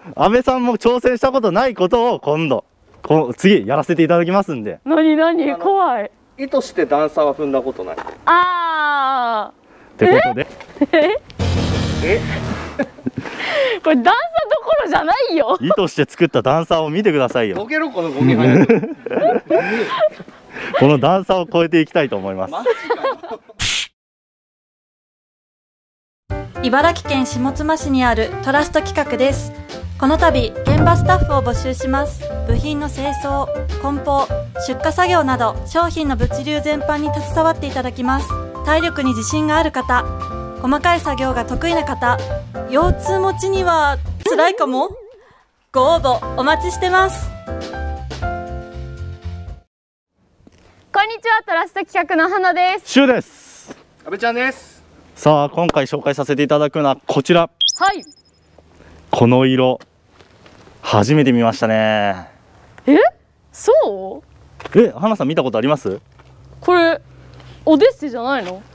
安倍さんも挑戦したことないことを今度次やらせていただきますんで。 何怖い。 意図して段差は踏んだことない。 ああ。 ってことでこれ段差どころじゃないよ。 意図して作った段差を見てくださいよ。 ボケろこのゴミ早く。 この段差を越えていきたいと思います。 マジかよ。 茨城県下妻市にあるトラスト企画です。この度現場スタッフを募集します。部品の清掃、梱包、出荷作業など商品の物流全般に携わっていただきます。体力に自信がある方、細かい作業が得意な方、腰痛持ちには辛いかも。ご応募お待ちしてます。 こんにちは、トラスト企画の花です。 シュウです。 阿部ちゃんです。 さあ今回紹介させていただくのはこちら。 はい。 この色初めて見ましたね。 そう？ 花さん見たことあります？ これオデッセじゃないの？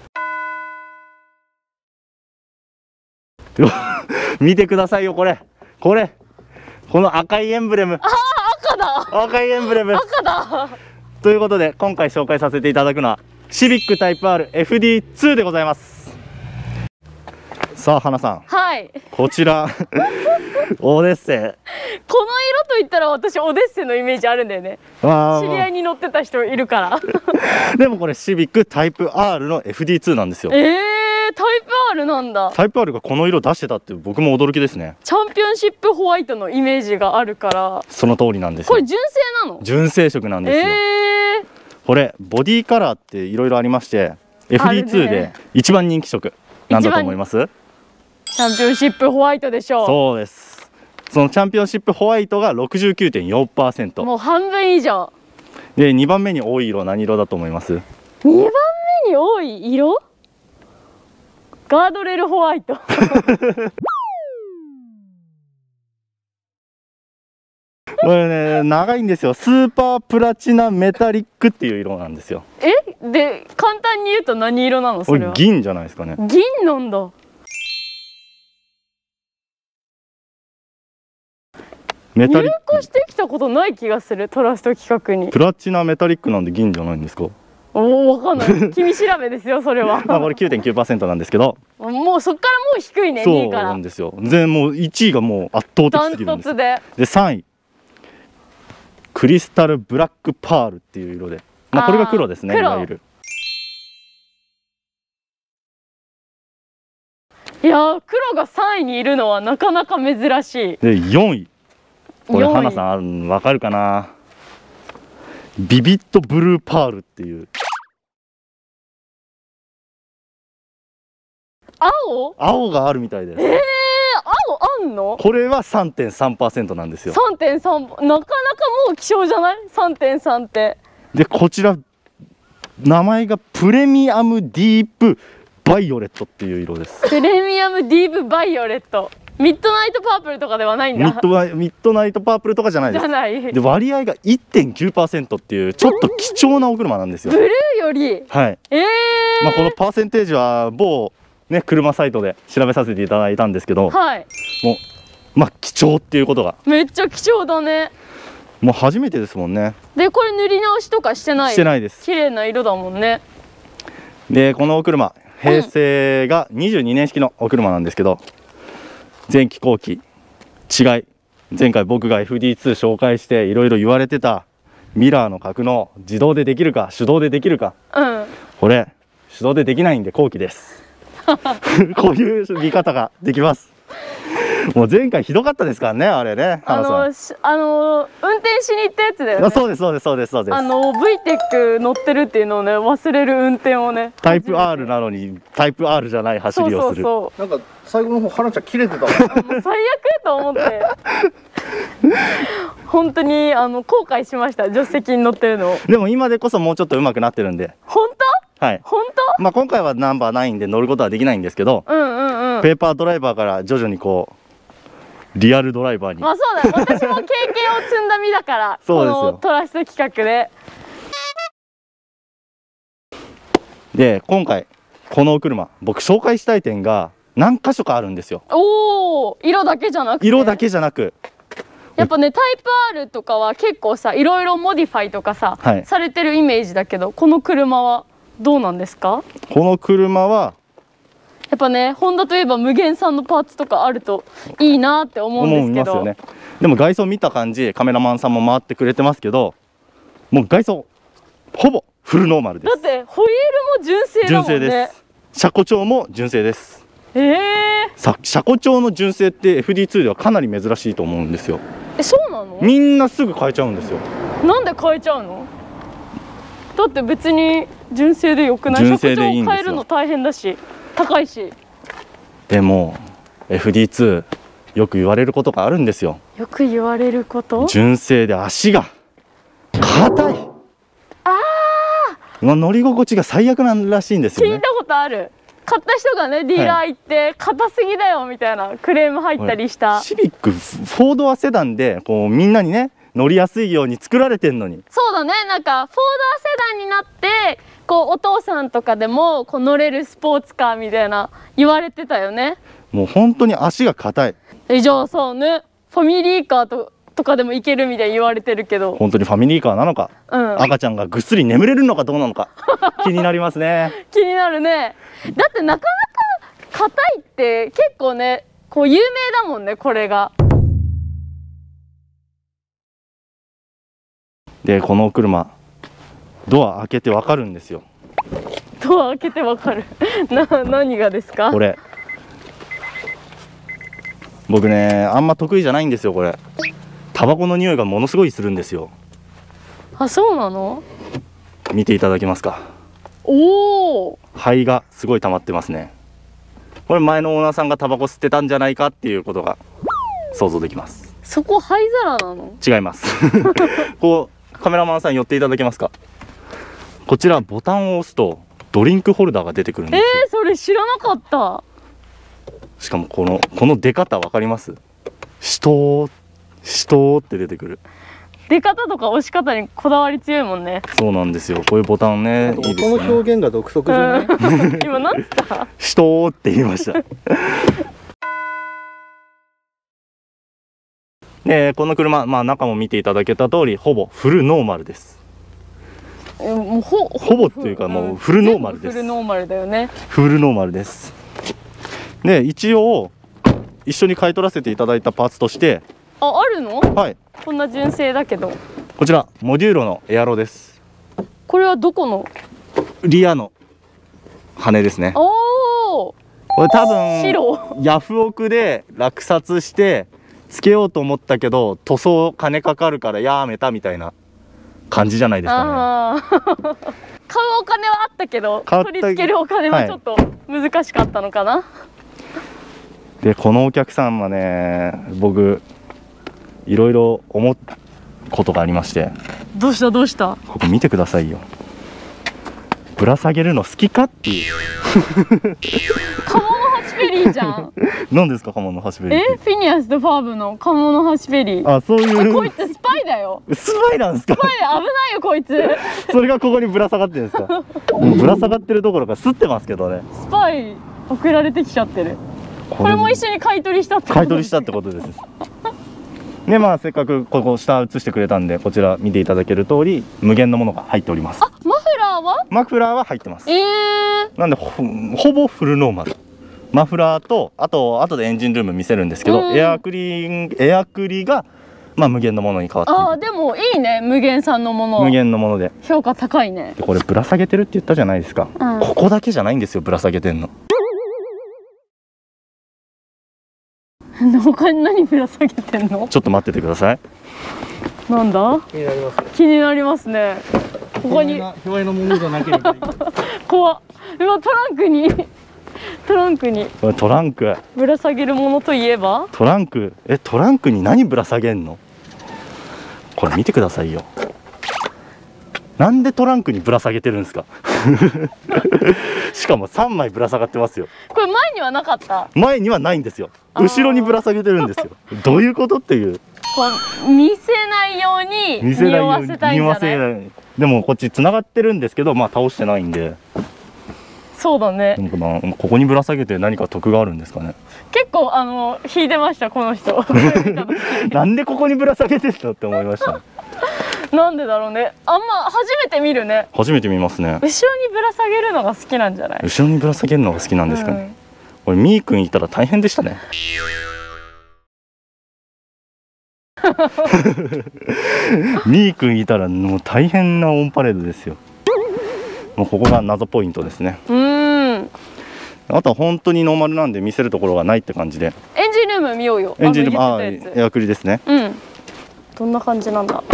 見てくださいよ、この赤いエンブレム。 赤だ。 赤いエンブレム。 赤だ。 ということで今回紹介させていただくのはシビックタイプ R FD2 でございます。さあ花さん、 はい。 こちらオデッセ。 この色といったら私オデッセのイメージあるんだよね。知り合いに乗ってた人いるからでもこれシビックタイプ R の FD2 なんですよ。 タイプ R なんだ。 タイプ R がこの色出してたって僕も驚きですね。 チャンピオンシップホワイトのイメージがあるから。 その通りなんですよ。 これ純正なの？ 純正色なんですよ。これボディカラーっていろいろありまして FD2 で一番人気色なんだと思います？ チャンピオンシップホワイトでしょう。 そうです。そのチャンピオンシップホワイトが 69.4%。 もう半分以上で2番目に多い色何色だと思います？ 2番目に多い色、ガードレールホワイトこれね長いんですよ。スーパープラチナメタリックっていう色なんですよ。 で簡単に言うと何色なの？そこれはれ銀じゃないですかね。 銀なんだ。 メタリッ入荷してきたことない気がする、トラスト企画に。 プラチナメタリックなんで銀じゃないんですか？ わかんない君調べですよそれはこれ 9.9% なんですけど、 もうそっからもう低いね。 そう 2位からなんですよ。もう1位がもう圧倒的ダンすぎるんです。 トツで 3位クリスタルブラックパールっていう色で、これが黒ですね。いわゆるいや黒が3位にいるのはなかなか珍しい。 で4位、これ 4位花さんわかるかな？ビビットブルーパールっていう青があるみたいです。 青あんの？ これは 3.3% なんですよ。 3.3 なかなかもう希少じゃない？ 3.3 って。 でこちら名前がプレミアムディープバイオレットっていう色です。 プレミアムディープバイオレット、ミッドナイトパープルとかではないんだ。 ミッドナイトパープルとかじゃないです。 じゃない。 で割合が 1.9% っていうちょっと貴重なお車なんですよ。 ブルーより。 はい。このパーセンテージは某ね車サイトで調べさせていただいたんですけど、 はい。 もう貴重っていうことが。 めっちゃ貴重だね。 もう初めてですもんね。 でこれ塗り直しとかしてない？ してないです。綺麗な色だもんね。 でこのお車平成が22年式のお車なんですけど、前期後期違い、前回僕が FD2 紹介していろいろ言われてたミラーの格納自動でできるか手動でできるか、これ手動でできないんで後期ですこういう見方ができます。もう前回ひどかったですからね、あれね。 運転しに行ったやつだよね。 そうですそうですそうですそうです。 VTEC 乗ってるっていうのをね、忘れる運転をね。 タイプ R なのにタイプ R じゃない走りをする。 なんか最後の方花ちゃん切れてたわもう最悪と思って本当に後悔しました、助手席に乗ってるのを。 でも今でこそもうちょっと上手くなってるんで。 本当？ はい。 本当？ 今回はナンバーないんで乗ることはできないんですけど、ペーパードライバーから徐々にこうリアルドライバーに。 そうだよ、私も経験を積んだ身だからそうですよ。 このトラスト企画で。 で今回このお車僕紹介したい点が何箇所かあるんですよ。 おお、色だけじゃなくて。 色だけじゃなくやっぱねタイプ R とかは結構さいろいろモディファイとかさ、 はい、 されてるイメージだけど、この車はどうなんですか？ この車はやっぱねホンダといえば無限さんのパーツとかあるといいなって思うんですけど、 思いますよね。でも外装見た感じカメラマンさんも回ってくれてますけど、もう外装ほぼフルノーマルです。 だってホイールも純正だもんね。 純正です。車庫調も純正です。車庫調の純正って FD2 ではかなり珍しいと思うんですよ。 そうなの？ みんなすぐ変えちゃうんですよ。 なんで変えちゃうの？だって別に純正でよくない？ 純正でいいんですよ。 車庫調変えるの大変だし高いし。 でも FD2 よく言われることがあるんですよ。 よく言われること？ 純正で足が硬い。乗り心地が最悪なんらしいんですよね。 聞いたことある。買った人がねディーラー行って硬すぎだよみたいなクレーム入ったりした。 シビックフォードはセダンでこうみんなにね乗りやすいように作られてんのに。 そうだね、なんかフォードはセダンになってこうお父さんとかでもこう乗れるスポーツカーみたいな言われてたよね。 もう本当に足が硬い。 じゃあそうねファミリーカーとかでもいけるみたいに言われてるけど、 本当にファミリーカーなのか、赤ちゃんがぐっすり眠れるのかどうなのか気になりますね。 気になるね。だってなかなか硬いって結構ねこう有名だもんねこれが。 でこの車ドア開けてわかるんですよ。 ドア開けてわかる何がですか？ これ僕ねあんま得意じゃないんですよ。これタバコの匂いがものすごいするんですよ。 あ、そうなの？ 見ていただけますか？ おお、 灰がすごい溜まってますね。これ前のオーナーさんがタバコ吸ってたんじゃないかっていうことが想像できます。 そこ灰皿なの？ 違いますこうカメラマンさん寄っていただけますか？こちらボタンを押すとドリンクホルダーが出てくるんですよ。 それ知らなかった。 しかもこの出方わかります？しとーって出てくる。 出方とか押し方にこだわり強いもんね。 そうなんですよ。こういうボタンね、いいですね。 この表現が独特じゃない？ 今何つった？ しとーって言いましたでこの車、中も見ていただけた通りほぼフルノーマルです。 もうほぼっていうかもうフルノーマルです。 フルノーマルだよね。 フルノーマルです。で一応一緒に買い取らせていただいたパーツとして、 あるの？ はい、 こんな純正だけど。 こちらモデューロのエアロです。 これはどこの？ リアの羽ですね。 おお。 これ多分白ヤフオクで落札してつけようと思ったけど塗装金かかるからやめたみたいな感じじゃないですかね。 買うお金はあったけど取り付けるお金はちょっと難しかったのかな。 でこのお客さんはね僕いろいろ思うことがありまして。 どうしたここ見てくださいよ。ぶら下げるの好きかっていうカモノハシベリーじゃん何ですかカモノハシベリーって。 フィニアスとファーブのカモノハシベリー。 あ、そういう。 こいつスパイだよ。 スパイなんですか？ スパイで危ないよこいつそれがここにぶら下がってるんですか？もうぶら下がってるどころか吸ってますけどね。 スパイ送られてきちゃってる。これも一緒に買い取りしたってこと？ 買い取りしたってことですでせっかくここ下映してくれたんでこちら見ていただける通り無限のものが入っております。 あ、マフラーは？ マフラーは入ってます。なんでほぼフルノーマル。マフラーとあと後でエンジンルーム見せるんですけど、エアクリが無限のものに変わっている。 でもいいね、無限さんのもの。 無限のもので評価高いね。 でこれぶら下げてるって言ったじゃないですか、ここだけじゃないんですよぶら下げてんの。 他に何ぶら下げてんの？ ちょっと待っててください。 なんだ？ 気になりますね。 気になりますね。ここに卑猥なものじゃなければいい。 怖っ。今トランクにこれトランクぶら下げるものといえばトランクに何ぶら下げんの？これ見てくださいよ。なんでトランクにぶら下げてるんですかしかも3枚ぶら下がってますよ。 これ前にはなかった？前にはないんですよ。後ろにぶら下げてるんですよ。どういうことっていう。 見せないように匂わせたいんじゃない？ でもこっちつながってるんですけど倒してないんで。 そうだね。 ここにぶら下げて何か得があるんですかね。 結構そう引いてましたこの人なんでここにぶら下げてったって思いましたね。 なんでだろうね。あんま初めて見るね。 初めて見ますね。 後ろにぶら下げるのが好きなんじゃない？ 後ろにぶら下げるのが好きなんですかね。これみーくんいたら大変でしたね。みーくんいたらもう大変なオンパレードですよ。もうここが謎ポイントですね。あとは本当にノーマルなんで見せるところがないって感じで。 エンジンルーム見ようよ。 エンジンルーム、エアクリですね。 どんな感じなんだ。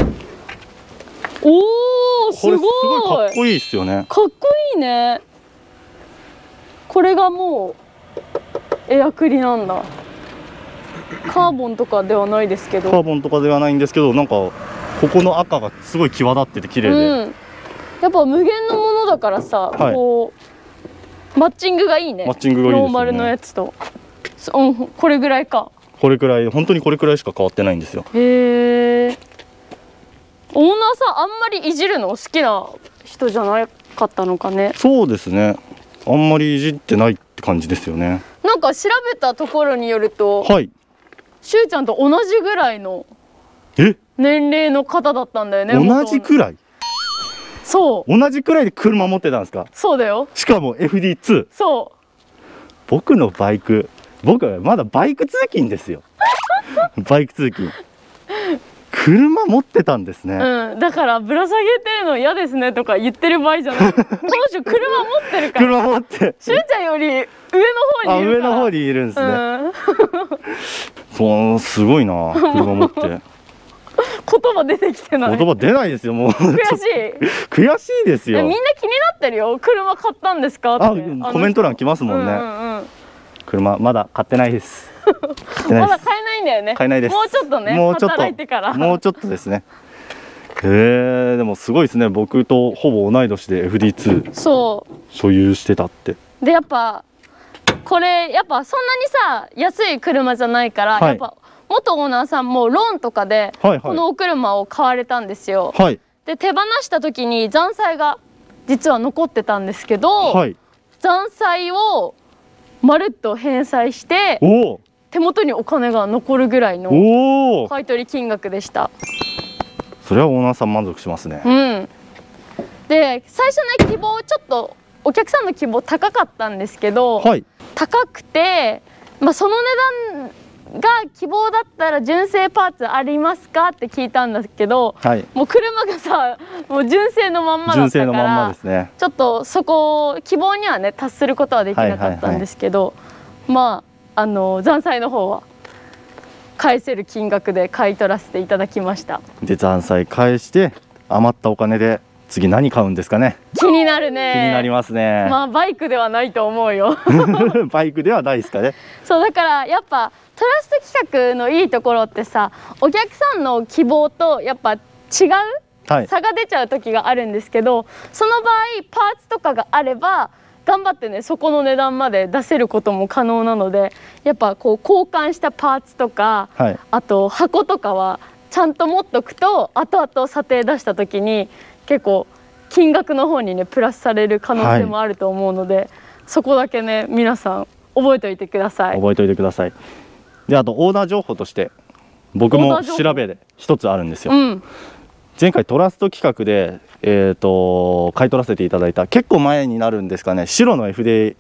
おお、すごい。 これすごいかっこいいですよね。 かっこいいね。これがもうエアクリなんだ。カーボンとかではないですけど。 カーボンとかではないんですけど、なんかここの赤がすごい際立ってて綺麗で。 やっぱ無限のものだからさ、こうマッチングがいいね。 マッチングがいいですよね。 ノーマルのやつと。これぐらいか。 これくらい、本当にこれくらいしか変わってないんですよ。 へえ。オーナーさんあんまりいじるの好きな人じゃなかったのかね。 そうですね。あんまりいじってないって感じですよね。 なんか調べたところによると、しゅうちゃんと同じぐらいの年齢の方だったんだよね。 同じくらい。 そう。 同じくらいで車持ってたんですか。 そうだよ。 しかも FD2。 そう。 僕のバイク、僕はまだバイク通勤ですよ。バイク通勤。車持ってたんですね。 だからぶら下げてるの嫌ですねとか言ってる場合じゃない。この人車持ってるから。 車持って。 しゅうちゃんより上の方にいるから。 上の方にいるんですね。そうすごいな、車持って。 言葉出てきてない。 言葉出ないですよ、もう。 悔しい。 悔しいですよ。 みんな気になってるよ。車買ったんですかって。 コメント欄来ますもんね。車まだ買ってないです。 まだ買えないんだよね。 買えないです。 もうちょっとね。もうちょっと。働いてから。 もうちょっとですね。でもすごいですね。僕とほぼ同い年で FD2 所有してたって。 でやっぱこれやっぱそんなにさ安い車じゃないから、やっぱ元オーナーさんもローンとかでこのお車を買われたんですよ。で手放した時に残債が実は残ってたんですけど、残債をまるっと返済して手元にお金が残るぐらいの買取金額でした。 それはオーナーさん満足しますね。 で最初の希望ちょっとお客さんの希望高かったんですけど、高くて、その値段が希望だったら純正パーツありますかって聞いたんですけど、もう車がさもう純正のまんまだったからちょっとそこ希望にはね達することはできなかったんですけど、残債の方は返せる金額で買い取らせていただきました。 で残債返して余ったお金で次何買うんですかね。 気になるね。 気になりますね。 バイクではないと思うよ。 バイクではないですかね。 そうだからやっぱトラスト企画のいいところってさ、お客さんの希望とやっぱ違う、差が出ちゃう時があるんですけど、その場合パーツとかがあれば頑張ってねそこの値段まで出せることも可能なので、やっぱこう交換したパーツとか、あと箱とかはちゃんと持っとくと後々査定出した時に結構金額の方にねプラスされる可能性もあると思うので、そこだけね皆さん覚えておいてください。 覚えておいてください。であとオーナー情報として僕も調べで一つあるんですよ。前回トラスト企画で買い取らせていただいた結構前になるんですかね、白の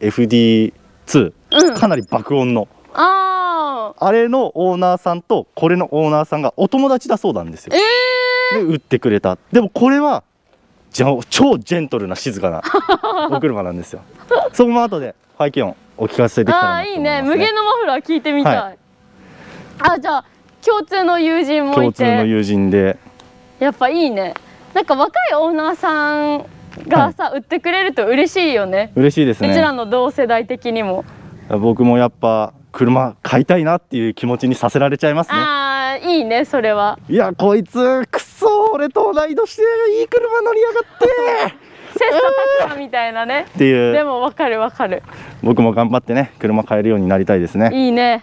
FD2、かなり爆音のあれのオーナーさんとこれのオーナーさんがお友達だそうなんですよ。で売ってくれた。でもこれは超ジェントルな静かなお車なんですよ。そこも後で排気音お聞かせできたらなと思いますね。 いいね。無限のマフラー聞いてみたい。じゃあ共通の友人もいて。 共通の友人で。 やっぱいいね。なんか若いオーナーさんがさ、売ってくれると嬉しいよね。 嬉しいですね。 うちらの同世代的にも。 僕もやっぱ車買いたいなっていう気持ちにさせられちゃいますね。 いいねそれは。いやこいつくそ俺と同い年でいい車乗りやがって。 切磋琢磨みたいなね。 っていう。 でもわかるわかる。 僕も頑張ってね車買えるようになりたいですね。 いいね。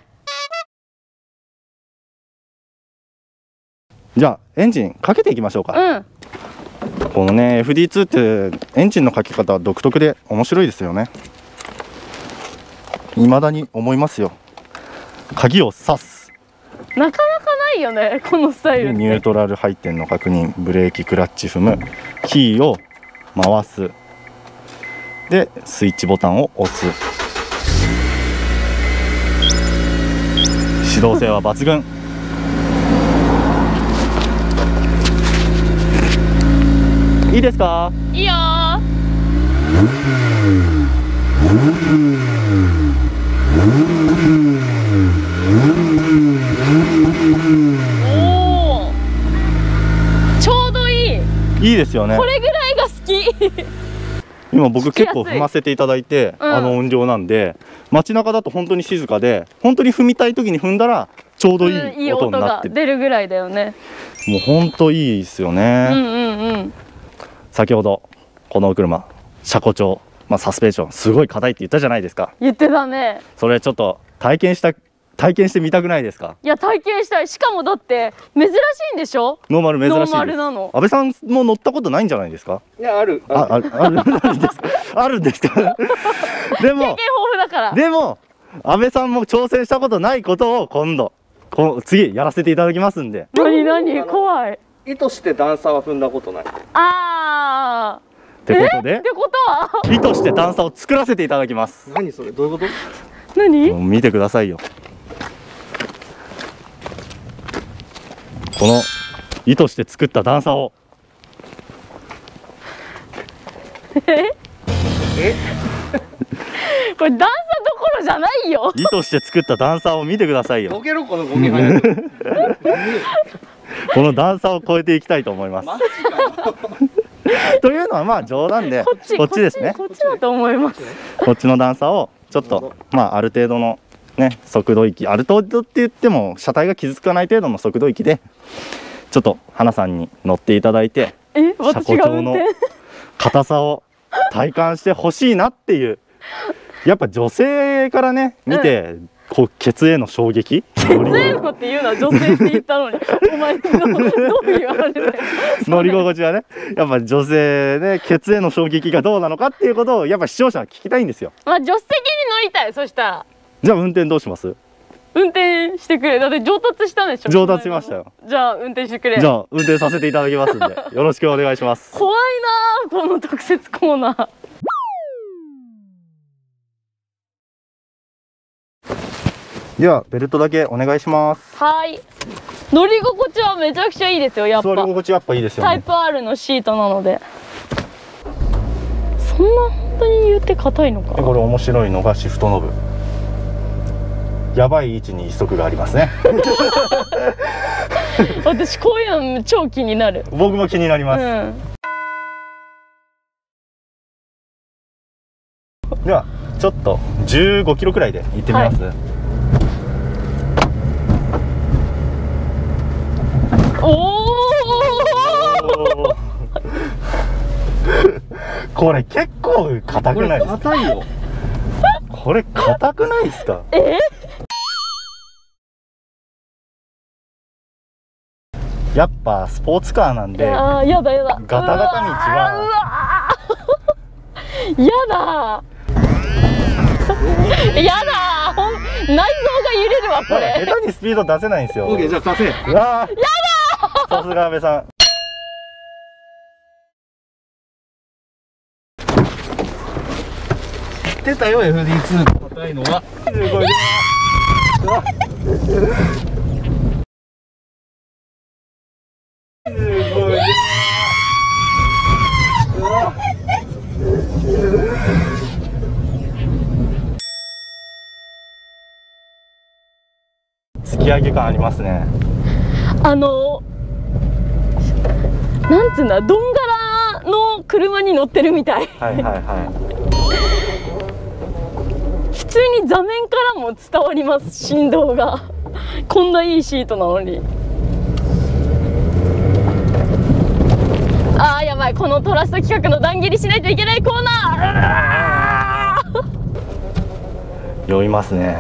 じゃあエンジンかけていきましょうか。このね FD2 ってエンジンのかけ方は独特で面白いですよね。未だに思いますよ。 鍵を挿す、 なかなかないよねこのスタイルって。 ニュートラル配点の確認、ブレーキクラッチ踏む、キーを回す、でスイッチボタンを押す。指導性は抜群。いいですか？ いいよー。おー、ちょうどいい。 いいですよね。 これぐらいが好き。 今僕結構踏ませていただいて、 うん、 あの音量なんで、街中だと本当に静かで、本当に踏みたい時に踏んだらちょうどいい音になって、 出るぐらいだよね。 もう本当いいですよね。 うんうんうん。 先ほどこのお車車庫調、サスペンションすごい硬いって言ったじゃないですか。 言ってたね。 それちょっと体験してみたくないですか？ いや体験したい。しかもだって珍しいんでしょ。 ノーマル珍しいです。 ノーマルなの。 安倍さんも乗ったことないんじゃないですか？ いや、あるんですか？ あるんですか？でも経験豊富だから。 でも安倍さんも挑戦したことないことを今度次やらせていただきますんで。 何怖い。 意図して段差は踏んだことない。 ああ。 ってことで？ ってことは意図して段差を作らせていただきます。 何それ、どういうこと？ 何？ 見てくださいよ。この意図して作った段差を。 これ段差どころじゃないよ。 意図して作った段差を見てくださいよ。 どけろこのゴミ早く。 この段差を越えていきたいと思います。 マジかよ。 というのは冗談で、こっちですね。 こっちだと思います。 こっちの段差をちょっとある程度のね速度域、ある程度って言っても車体が傷つかない程度の速度域でちょっと花さんに乗っていただいて、車庫調の硬さを体感してほしいなっていう。やっぱ女性からね見て、ケツへの衝撃、 ケツへのっていうのは女性って言ったのにお前どういうあれだよ。 乗り心地はね、やっぱ女性ね、ケツへの衝撃がどうなのかっていうことをやっぱ視聴者は聞きたいんですよ。 助手席に乗りたい。そしたらじゃあ運転どうします？ 運転してくれ。だって上達したんでしょ。 上達しましたよ。 じゃあ運転してくれ。 じゃあ運転させていただきますんでよろしくお願いします。 怖いなこの特設コーナー。 ではベルトだけお願いします。 はい。乗り心地はめちゃくちゃいいですよ。やっぱ座り心地やっぱいいですよね。 タイプ R のシートなので。そんな本当に言って硬いのか。 これ面白いのがシフトノブ、やばい位置に一足がありますね。 私こういうの超気になる。 僕も気になります。ではちょっと15キロくらいで行ってみます。 おお。 これ結構硬くないですか？ 硬いよ。 これ硬くないですか？やっぱスポーツカーなんで、 やだガタガタ道はやだ。やだ。内臓が揺れるわこれ。 下手にスピード出せないんですよ。 オッケー、じゃあ貸せ。 うわー、やだ。さすが安倍さん。 知ってたよ FD2 が硬いのは。 すごい。突き上げ感ありますね。 なんつうんだ、どんがらの車に乗ってるみたい。 はいはいは普通に座面からも伝わります、振動が。こんないいシートなのに。あーやばい、このトラスト企画の段切りしないといけないコーナい。酔いますね。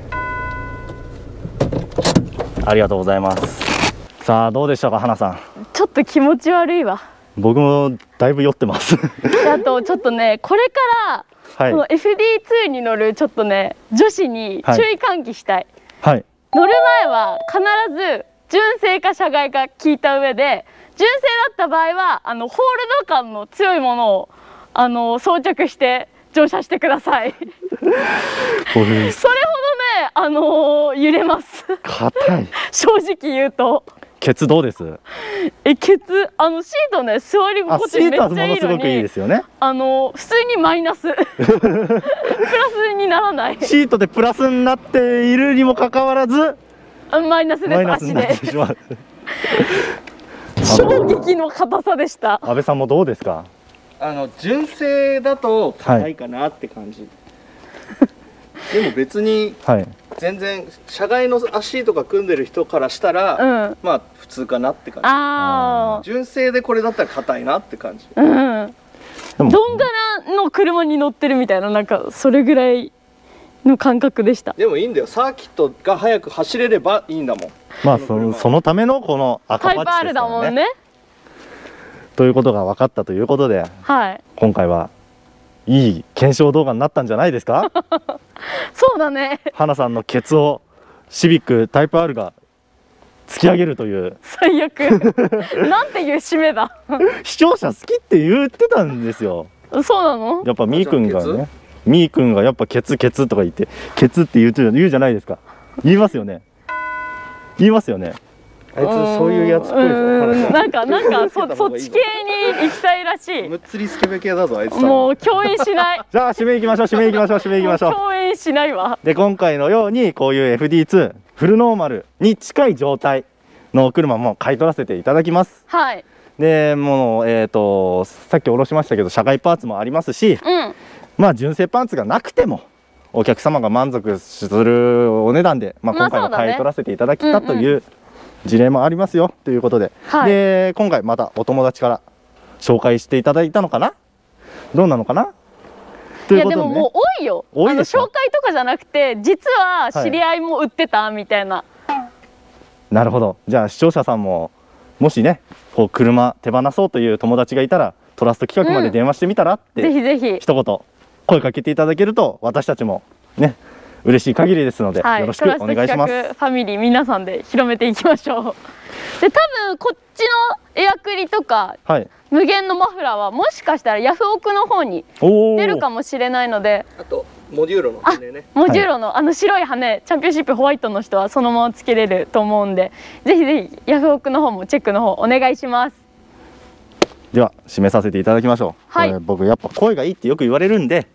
ありがとうございます。さあどうでしたか花さん。 ちょっと気持ち悪いわ。 僕もだいぶ酔ってます。 あとちょっとね、これからこの FD2 に乗るちょっとね女子に注意喚起したい。 はい。 乗る前は必ず純正か車外か聞いた上で、純正だった場合はホールド感の強いものを装着して乗車してください。それほどね揺れます。 硬い。 正直言うと。 ケツどうです？ ケツシートね、座り心地めっちゃいいのに、 シートはものすごくいいですよね。 普通にマイナスプラスにならない。 シートでプラスになっているにもかかわらずマイナスです。足で衝撃の硬さでした。 安倍さんもどうですか？ 純正だと硬いかなって感じ、でも別に全然車外の足とか組んでる人からしたら、まあ普通かなって感じ。純正でこれだったら硬いなって感じ。 どんがらの車に乗ってるみたいな、なんかそれぐらいの感覚でした。 でもいいんだよ、サーキットが速く走れればいいんだもん。 まあそのためのこの赤パッチですからね。タイプ R だもんね。ということが分かったということで、今回はいい検証動画になったんじゃないですか？ そうだね。 花さんのケツをシビックタイプ R が突き上げるという。 最悪。なんていう締めだ。 視聴者好きって言ってたんですよ。 そうなの？ やっぱみーくんがね、みーくんがやっぱケツケツとか言ってケツって言うじゃないですか。言いますよね。言いますよね。 あいつそういうやつっぽいです。 なんかそっち系に行きたいらしい。 むっつりスケベ系だぞあいつ。 もう共演しない。 じゃあ締めいきましょう。共演しないわ。 で今回のようにこういう FD2 フルノーマルに近い状態のお車も買い取らせていただきます。 はい。でもうさっきおろしましたけど車外パーツもありますし、まあ純正パーツがなくてもお客様が満足するお値段で、今回は買い取らせていただきたという事例もありますよということで、で今回またお友達から紹介していただいたのかな、どうなのかな。 いやでももう多いよ。紹介とかじゃなくて実は知り合いも売ってたみたいな。 なるほど。じゃあ視聴者さんももしねこう車手放そうという友達がいたらトラスト企画まで電話してみたらってぜひぜひ一言声かけていただけると私たちもね嬉しい限りですので、よろしくお願いします。 ファミリー皆さんで広めていきましょう。で多分こっちのエアクリとか、無限のマフラーはもしかしたらヤフオクの方に出るかもしれないので、 あとモデューロの羽ね、 モデューロの白い羽、チャンピオンシップホワイトの人はそのままつけれると思うんで、ぜひぜひヤフオクの方もチェックの方お願いします。 では締めさせていただきましょう。これ僕やっぱ声がいいってよく言われるんで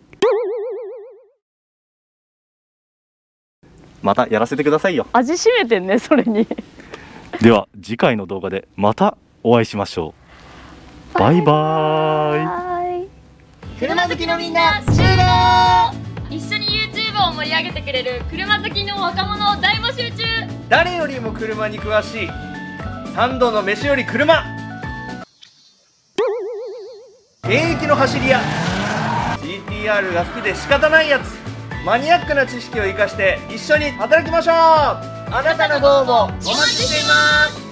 またやらせてくださいよ。 味しめてんねそれに。 では次回の動画でまたお会いしましょう。バイバーイ。 車好きのみんな終了。一緒に YouTube を盛り上げてくれる車好きの若者を大募集中。 誰よりも車に詳しい3度の飯より車、現役の走り屋、 GTR が好きで仕方ないやつ、マニアックな知識を生かして一緒に働きましょう。あなたのご応募お待ちしています。